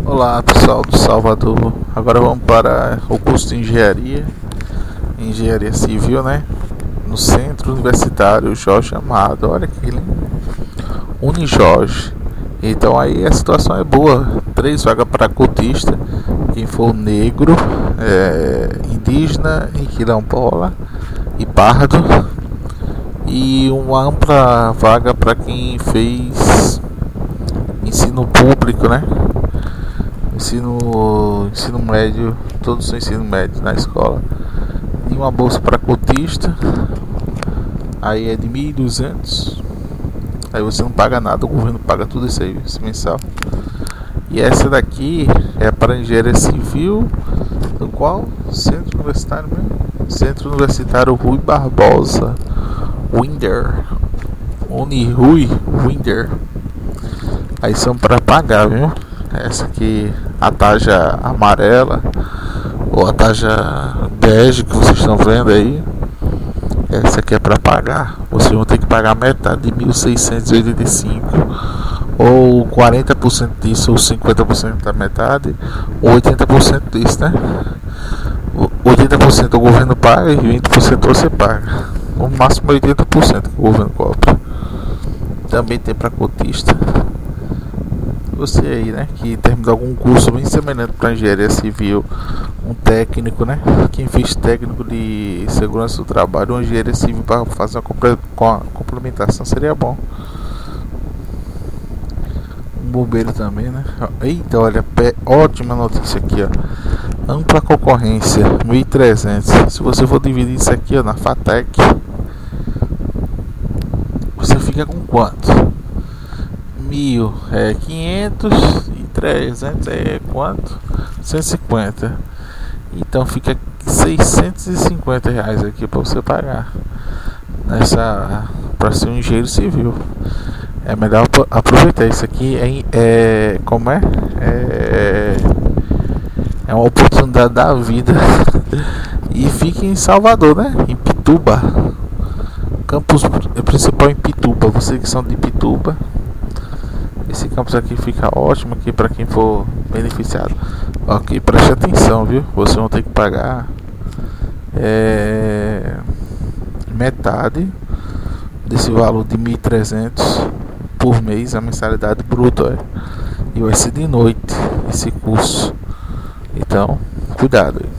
Olá pessoal do Salvador, agora vamos para o curso de Engenharia Civil, né? No Centro Universitário Jorge Amado, olha que lindo, Unijorge. Então aí a situação é boa, 3 vagas para cotista, quem for negro, indígena e quilombola e pardo, e uma ampla vaga para quem fez ensino público, né? Ensino médio, todos os ensino médio na escola. E uma bolsa para cotista, aí é de 1.200. Aí você não paga nada, o governo paga tudo isso aí, esse mensal. E essa daqui é para engenharia civil, do qual? Centro Universitário mesmo? Centro Universitário Rui Barbosa, Winder, Unirui Winder. Aí são para pagar, viu? Essa aqui, a tarja amarela ou a tarja bege que vocês estão vendo aí, essa aqui é para pagar. Vocês vão ter que pagar metade de 1.685, ou 40% disso, ou 50% da metade, ou 80% disso, né? 80% o governo paga e 20% você paga. No máximo 80% que o governo cobra. Também tem para cotista. Você aí, né, que terminou algum curso bem semelhante para engenharia civil, um técnico, né, quem fez técnico de segurança do trabalho, uma engenharia civil para fazer uma complementação seria bom. Um bombeiro também, né. Eita, olha, ótima notícia aqui, ó. Ampla concorrência, 1.300. Se você for dividir isso aqui, ó, na FATEC, você fica com quanto? 1.000 é 500 e 300 é quanto? 150. Então fica 650 reais aqui para você pagar para ser um engenheiro civil. É melhor aproveitar isso aqui. Como é uma oportunidade da vida. E fica em Salvador, né? Em Pituba. Campus principal em Pituba. Vocês que são de Pituba, esse campus aqui fica ótimo aqui para quem for beneficiado. Ok, preste atenção, viu? Vocês vão ter que pagar metade desse valor de 1.300 por mês, a mensalidade bruta, e vai ser de noite esse curso. Então, cuidado aí.